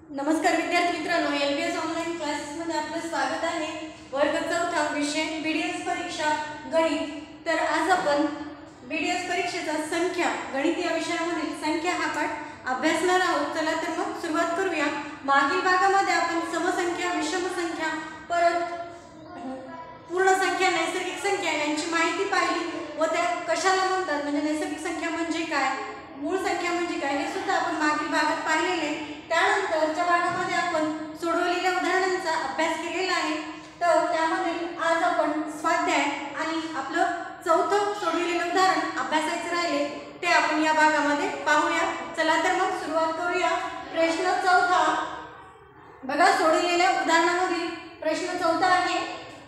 नमस्कार विद्यार्थी मित्रांनो, LBS ऑनलाइन क्लासेसमध्ये आपलं स्वागत आहे। वर्ग 4 विषय BDS परीक्षा गणित। तर आज आपण BDS परीक्षेचा संख्या गणित या विषयामधील संख्या हा पाठ अभ्यासणार आहोत। चला तर मग सुरुवात करूया। मागील भागामध्ये आपण समसंख्या, विषम संख्या, परत पूर्ण संख्या, नैसर्गिक संख्या यांची माहिती पाहिली व त्या कशाला म्हणतात, म्हणजे नैसर्गिक संख्या म्हणजे काय, मूळ संख्या म्हणजे काय हे सुद्धा आपण मागील भागात पाहिलेले। त्यानंतरच्या भागामध्ये आपण सोडवलेल्या उदाहरणांचा अभ्यास केलेला आहे। तर त्यामध्ये आज आपण स्वाध्याय आणि आपलं चौथं सोडवलेलं उदाहरण अभ्यासायचे राहिले ते आपण या भागामध्ये पाहूया। चला तर मग सुरुवात करूया। प्रश्न चौथा बघा, सोडवलेल्या उदाहरणामधील प्रश्न चौथा आहे,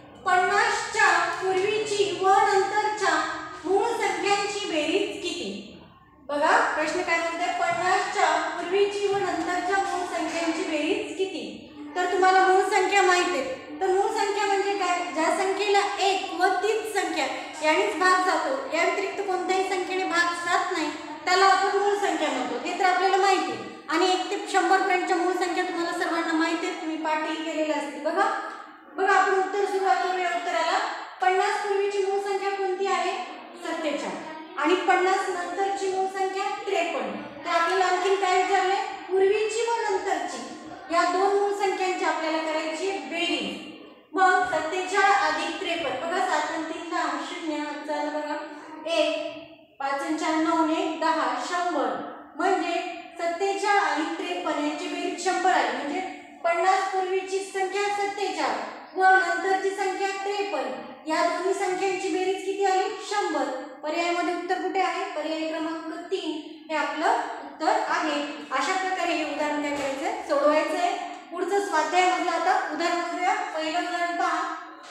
50 च्या पूर्वीची व नंतरच्या मूळ संख्यांची बेरीज किती? बघा प्रश्न काय म्हणते, 50 च्या पूर्वीची व नंतरच्या मूळ संख्यांची बेरीज किती? तर तुम्हाला मूळ संख्या माहिती आहे। तर मूळ संख्या म्हणजे काय? ज्या संख्येला 1 व तीच संख्या यानेच भाग जातो, या व्यतिरिक्त कोणत्याही संख्येने भाग जात नाही त्याला आपण मूळ संख्या म्हणतो। हे तर आपल्याला माहिती आहे। आणि 1 ते 100 पर्यंतच्या मूळ संख्या तुम्हाला सर्वांना माहिती आहे, तुम्ही पाठही केलेली असते। बघा आपण उत्तर सुरुवात करूया उत्तराला। 50 पूर्वीची मूळ संख्या कोणती आहे? 47 आणि 50 नंतरची मूळ संख्या 53। तर आपल्याला आणखी काय विचारले? पूर्वीची व नंतरची या दोन मूळ संख्यांची आपल्याला करायची बेरीज। मग 47 अधिक 53, बघा 7 आणि 3 10, 0 चला बघा 1, 5 आणि 4 9 1 10, 100 म्हणजे 47 आणि 53 यांची बेरीज 100 आली। म्हणजे 50 पूर्वीची संख्या 47 व नंतरची संख्या 53 या दोन्ही संख्यांची बेरीज किती आली? 100। पर्यायामध्ये उत्तर कुठे आहे? पर्याय क्रमांक 3 हे आपलं उत्तर आहे। अशा प्रकारे हे उदाहरण काय करायचं? सोडवायचं आहे। पुढचं स्वाध्यायामधलं आता उदाहरण बघूया। पहिलं उदाहरण पहा,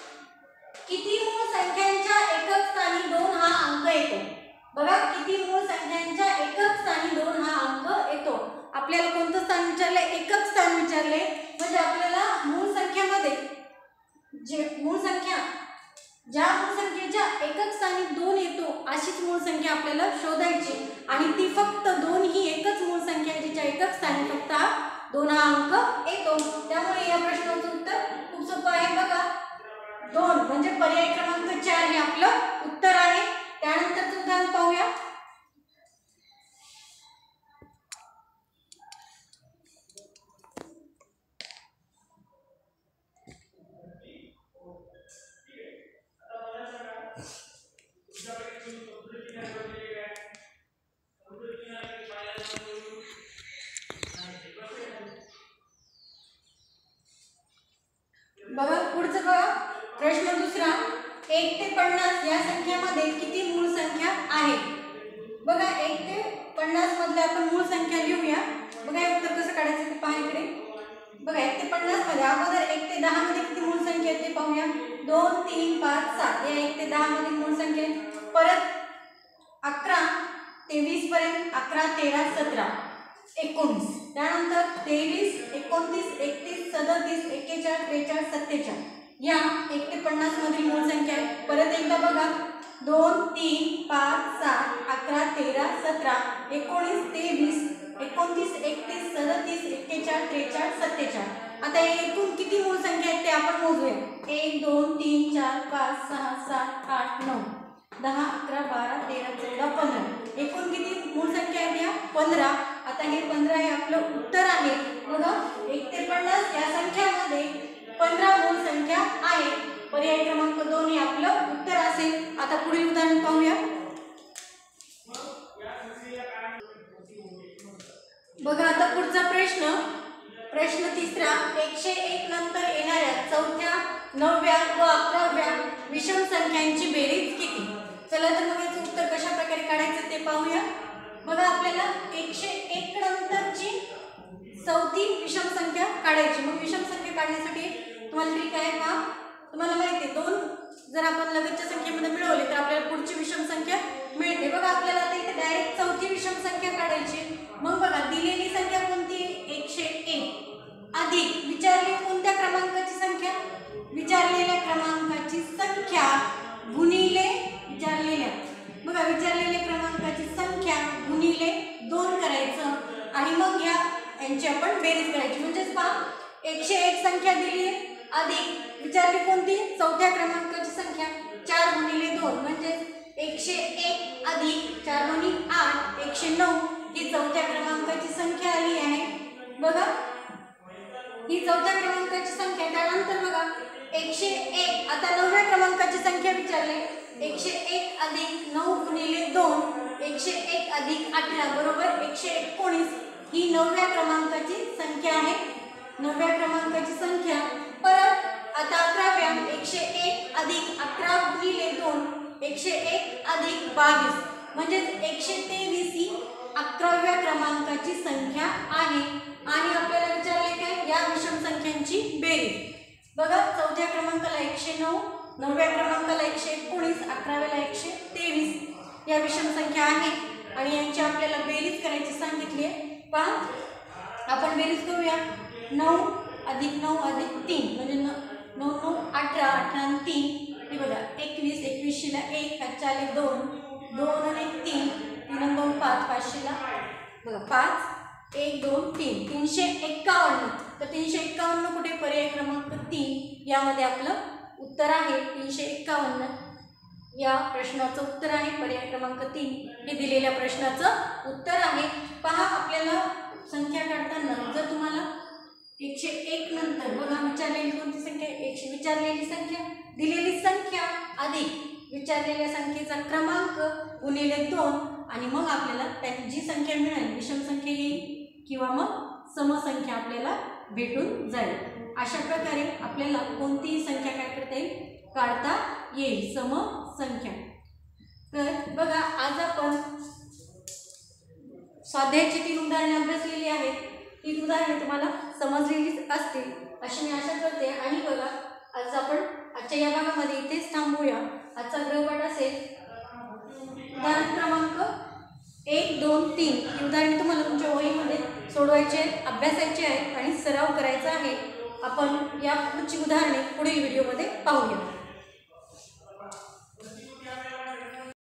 किती मूळ संख्यांच्या एकक स्थानी 2 हा अंक येतो? बघा किती मूळ संख्यांच्या एकक स्थानी 2 हा अंक येतो? आपल्याला कोणतं स्थान विचारले? एकक स्थान विचारले। म्हणजे आपल्याला मूळ संख्यामध्ये ज्या मूळ संख्येच्या एकक स्थानी 2 येतो अशीच मूळ संख्या आपल्याला शोधायची आणि ती फक्त 2 ही एकच मूळ संख्या आहे जिच्या एकक स्थानी फक्त 2 हा अंक येतो। त्यामुळे या प्रश्नाचं उत्तर खूप सोपं आहे। बघा 2 म्हणजे पर्याय क्रमांक 4 हे आपलं उत्तर आहे। त्यानंतरचं उदाहरण पाहूया। बघा पुढचं बघा, प्रश्न दुसरा, 1 ते 50 या संख्यामध्ये किती मूळ संख्या आहे? बघा 1 ते 50 मधले आपण मूळ संख्या लिहूया। बघा हे उत्तर कसं काढायचं ते पहा इकडे। बघा 1 ते 50 मध्ये अगोदर 1 ते 10 मध्ये किती मूळ संख्या आहेत ते पाहूया। 2 3 5 7 या 1 ते 10 मध्ये मूळ संख्या आहेत। परत 11 ते 20 पर्यंत 11 13 17 19, त्यानंतर 23 29 31 37 41 43 47 या 1 ते 50 मधील मूळ संख्या आहे। परत एकदा बघा 2 3 5 7 11 13 17 19 23 29 31 37 41 43 47। आता एकूण किती मूळ संख्या आहेत ते आपण मोजूया। 1 2 3 4 5 6 7 8 9 10 11 12 13 14 15 एकूण किती मूळ संख्या आहेत? या 15। आता हे 15 हे आपलं उत्तर आहे। बघा 1 ते 50 या संख्यामध्ये 15 मूळ संख्या आहे। पर्याय क्रमांक 2 हे आपलं उत्तर असेल। आता पुढील उदाहरण पाहूया। बघा आता पुढचा प्रश्न तिसरा, 101 नंतर येणाऱ्या 4थ्या 9व्या व 11व्या विषम संख्यांची बेरीज किती? चला तर मग याचं उत्तर कशा प्रकारे काढायचं ते पाहूया। बघा आपल्याला 101 नंतरची 4थी विषम संख्या काढायची। मग विषम संख्या काढण्यासाठी तुम्हाला ट्रिक आहे का? तुम्हाला माहिती आहे 2 जर आपण लगतच्या संख्येमध्ये मिळवले तर आपल्याला पुढची विषम संख्या मिळते। बघा आपल्याला आता इथे डायरेक्ट 4थी विषम संख्या काढायची। मग बघा दिलेली संख्या कोणती? 101 अधिक विचारलेली कोणत्या क्रमांकाची संख्या? विचारलेल्या क्रमांकाची संख्या गुणिले विचारलेल्या क्रमांकाची संख्या गुणिले 2 करायचं आणि मग या यांची आपण बेरीज करायची. म्हणजेच पहा 101 संख्या दिली आहे अधिक विचारली कोणती चौथ्या क्रमांकाची संख्या 4 गुणिले 2 म्हणजे 101 अधिक 4 गुणिले 8 109 ही चौथ्या क्रमांकाची संख्या आली आहे. बघा ही चौथ्या क्रमांकाची संख्या. त्यानंतर बघा 101 आता 9व्या क्रमांकाची संख्या विचारली 101 अधिक 9 गुणिले 2 101 अधिक 18 बरोबर 119 ही 9व्या क्रमांकाची संख्या आहे. 9व्या क्रमांकाची संख्या. परत आता 11व्या 101 अधिक 11 गुणिले 2 101 अधिक 22 म्हणजे 123 ही 11व्या क्रमांकाची संख्या आहे. आणि आपल्याला विचारले काय या विषम संख्यांची बेरीज. बघा चौथ्या क्रमांकाला 109 9व्या क्रमांकाला 119 11व्याला 123 या विषम संख्या आहेत आणि यांची आपल्याला बेरीज करायची सांगितली आहे. पहा आपण बेरीज करूया. 9 अधिक 9 अधिक 3 म्हणजे 9 9 18 18 आणि 3 हे बघा 21 21 ला 1 5 आले 2 2 आणि 3 3 आणि 2 5 500 ला बघा 5 1 2 3 351. तर 351 कुठे पर्याय क्रमांक 3 यामध्ये आपलं उत्तर आहे. 351 या प्रश्नाचं उत्तर आहे. पर्याय क्रमांक 3 हे दिलेल्या प्रश्नाचं उत्तर आहे. पहा आपल्याला संख्या काढताना जर तुम्हाला 101 नंतर बघा विचारलेली कोणती संख्या विचारलेली संख्या दिलेली संख्या अधिक विचारलेल्या संख्येचा क्रमांक गुणिले 2 आणि मग आपल्याला त्याची जी संख्या मिळेल विषम संख्या येईल किंवा मग समसंख्या आपल्याला भेटून जाईल. अशा प्रकारे आपल्याला कोणतीही संख्या काय करता येईल काढता येईल समसंख्या. तर बघा आज आपण स्वाध्यायाची 3 उदाहरणे अभ्यासलेली आहेत. 3 उदाहरणे तुम्हाला समजलेलीच असतील अशी मी आशा करते. आणि बघा आज आपण आजच्या या भागामध्ये इथेच थांबूया. आजचा गृहपाठ असेल उदाहरण क्रमांक 1 2 3 ही उदाहरणे तुम्हाला तुमच्या वहीमध्ये सोडवायची आहेत अभ्यासायची आहेत आणि सराव करायचा आहे. आपण या पुढची उदाहरणे पुढील व्हिडिओमध्ये पाहूया.